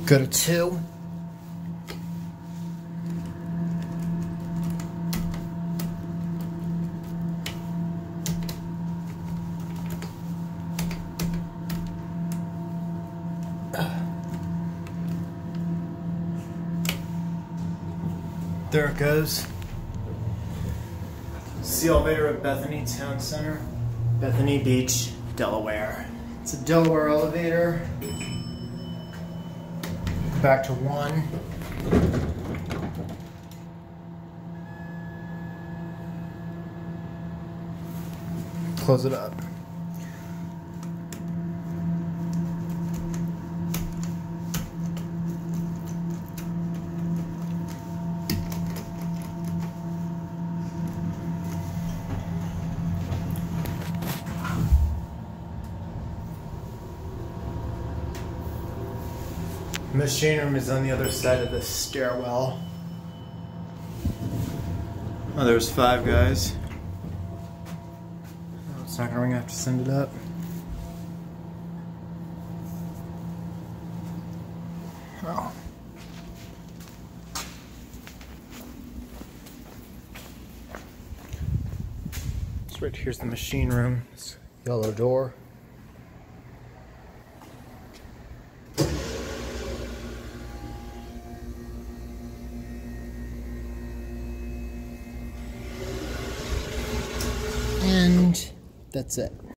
Go to 2. There it goes. It's the elevator at Bethany Town Center, Bethany Beach, Delaware. It's a Delaware elevator. Back to 1. Close it up. Machine room is on the other side of the stairwell. Oh, there's 5 guys. Oh, it's not gonna ring, I have to send it up. Oh. So right here's the machine room. It's a yellow door. And that's it.